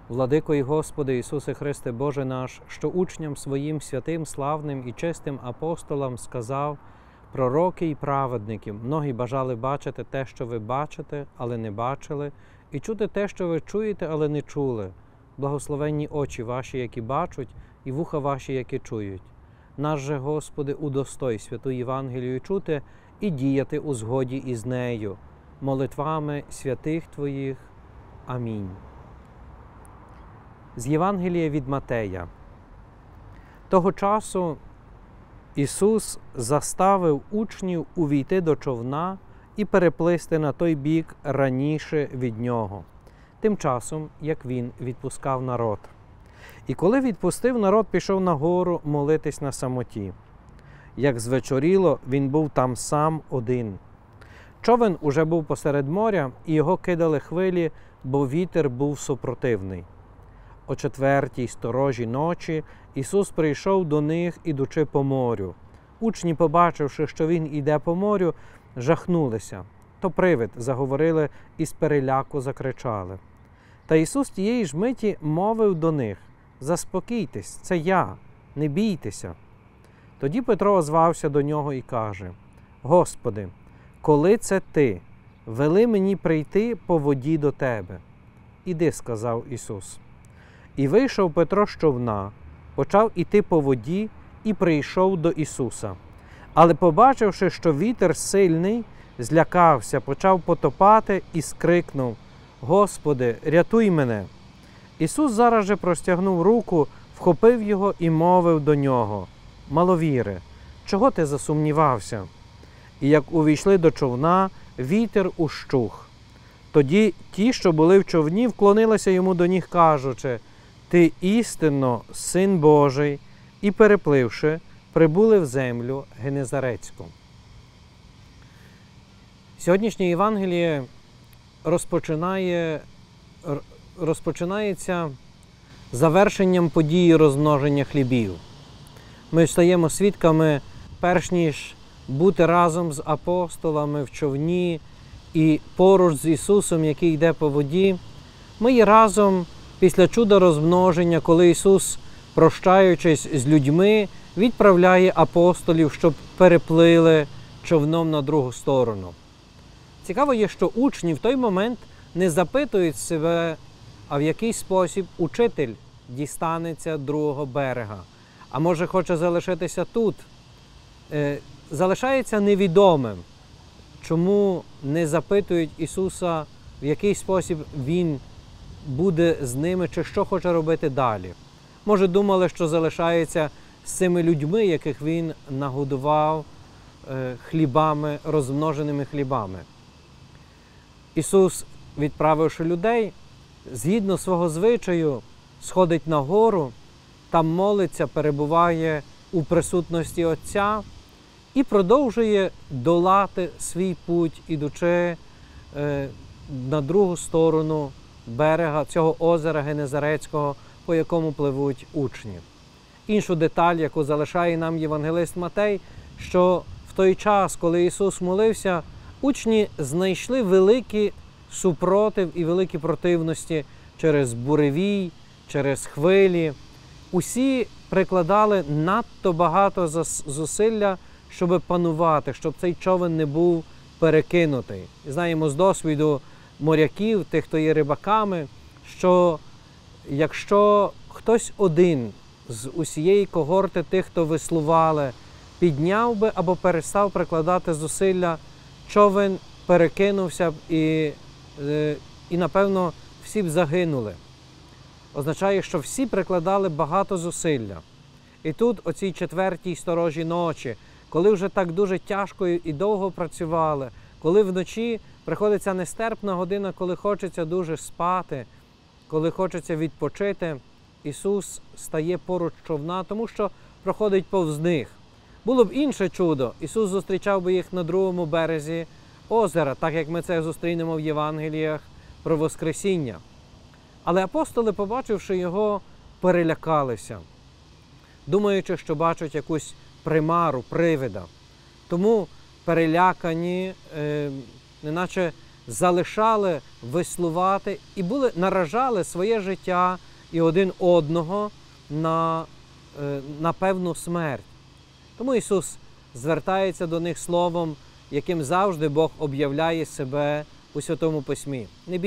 Владико і Господи Ісусе Христе Боже наш, що учням своїм святим, славним і чистим апостолам сказав: пророки і праведники, многі бажали бачити те, що ви бачите, але не бачили, і чути те, що ви чуєте, але не чули. Благословенні очі ваші, які бачать, і вуха ваші, які чують. Нас же, Господи, удостой святу Євангелію чути і діяти у згоді із нею, молитвами святих Твоїх. Амінь. З Євангелія від Матея. Того часу Ісус заставив учнів увійти до човна і переплисти на той бік раніше від Нього, тим часом, як Він відпускав народ. І коли відпустив, народ пішов на гору молитись на самоті. Як звечоріло, Він був там сам один. Човен уже був посеред моря, і його кидали хвилі, бо вітер був супротивний. О 4-й сторожі ночі Ісус прийшов до них, ідучи по морю. Учні, побачивши, що Він іде по морю, жахнулися. «То привид», – заговорили і з переляку закричали. Та Ісус тієї ж миті мовив до них: «Заспокійтесь, це я, не бійтеся». Тоді Петро озвався до Нього і каже: «Господи, коли це Ти, вели мені прийти по воді до Тебе». «Іди», – сказав Ісус. І вийшов Петро з човна, почав іти по воді і прийшов до Ісуса. Але, побачивши, що вітер сильний, злякався, почав потопати і скрикнув: «Господи, рятуй мене!» Ісус зараз же простягнув руку, вхопив його і мовив до нього: «Маловіре, чого ти засумнівався?» І як увійшли до човна, вітер ущух. Тоді ті, що були в човні, вклонилися йому до ніг, кажучи: «Ти істинно Син Божий», і, перепливши, прибули в землю Генезарецьку. Сьогоднішнє Євангеліє розпочинається завершенням події розмноження хлібів. Ми стаємо свідками, перш ніж бути разом з апостолами в човні і поруч з Ісусом, який йде по воді, ми є разом після чуда розмноження, коли Ісус, прощаючись з людьми, відправляє апостолів, щоб переплили човном на другу сторону. Цікаво є, що учні в той момент не запитують себе, а в який спосіб учитель дістанеться другого берега, а може хоче залишитися тут. Залишається невідомим, чому не запитують Ісуса, в який спосіб Він буде з ними, чи що хоче робити далі. Може, думали, що залишається з цими людьми, яких Він нагодував хлібами, розмноженими хлібами. Ісус, відправивши людей, згідно свого звичаю, сходить на гору, там молиться, перебуває у присутності Отця і продовжує долати свій путь, ідучи на другу сторону берега цього озера Генезарецького, по якому пливуть учні. Іншу деталь, яку залишає нам євангелист Матей, що в той час, коли Ісус молився, учні знайшли великий супротив і великі противності через буревій, через хвилі. Усі прикладали надто багато зусилля, щоб панувати, щоб цей човен не був перекинутий. Знаємо з досвіду моряків, тих, хто є рибаками, що якщо хтось один з усієї когорти тих, хто веслували, підняв би або перестав прикладати зусилля, човен перекинувся б і напевно, всі б загинули. Означає, що всі прикладали багато зусилля. І тут, о цій 4-й сторожі ночі, коли вже так дуже тяжко і довго працювали, коли вночі приходиться нестерпна година, коли хочеться дуже спати, коли хочеться відпочити, Ісус стає поруч човна, тому що проходить повз них. Було б інше чудо, Ісус зустрічав би їх на другому березі озера, так як ми це зустрінемо в Євангеліях про Воскресіння. Але апостоли, побачивши Його, перелякалися, думаючи, що бачать якусь примару, привида. Тому перелякані, неначе залишали веслувати і наражали своє життя і один одного на певну смерть. Тому Ісус звертається до них словом, яким завжди Бог об'являє себе у Святому Письмі.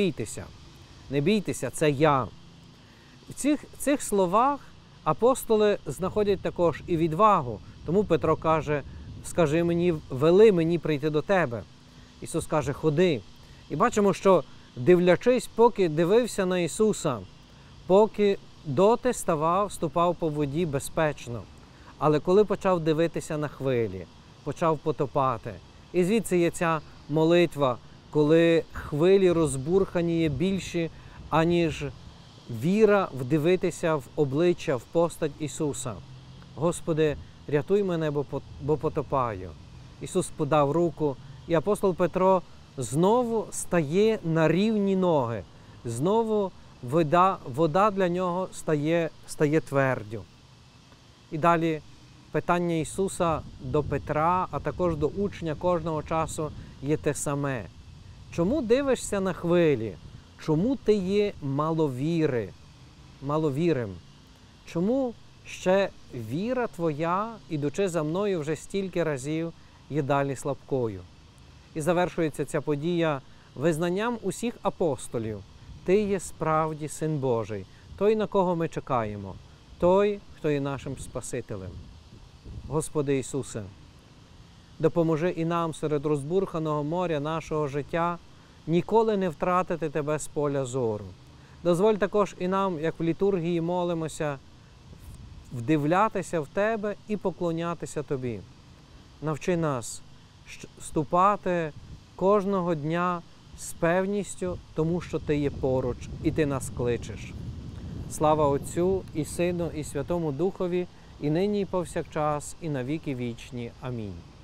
Не бійтеся, це я. В цих словах апостоли знаходять також і відвагу. Тому Петро каже, скажи мені, вели мені прийти до тебе. Ісус каже, ходи. І бачимо, що дивлячись, поки дивився на Ісуса, поки доти ступав по воді безпечно. Але коли почав дивитися на хвилі, почав потопати. І звідси є ця молитва, коли хвилі розбурхані є більші, аніж віра вдивитися в обличчя, в постать Ісуса. Господи, рятуй мене, бо потопаю. Ісус подав руку, і апостол Петро знову стає на рівні ноги. Знову вода для нього стає твердю. І далі питання Ісуса до Петра, а також до учня кожного часу є те саме. Чому дивишся на хвилі? Чому ти є маловірим? Чому ще віра твоя, ідучи за мною вже стільки разів, є далі слабкою? І завершується ця подія визнанням усіх апостолів. Ти є справді Син Божий, той, на кого ми чекаємо, той, хто є нашим Спасителем. Господи Ісусе, допоможи і нам серед розбурханого моря нашого життя ніколи не втратити Тебе з поля зору. Дозволь також і нам, як в літургії молимося, вдивлятися в Тебе і поклонятися Тобі. Навчи нас ступати кожного дня з певністю, тому що Ти є поруч і Ти нас кличеш. Слава Отцю і Сину і Святому Духові, і нині і повсякчас, і на віки вічні. Амінь.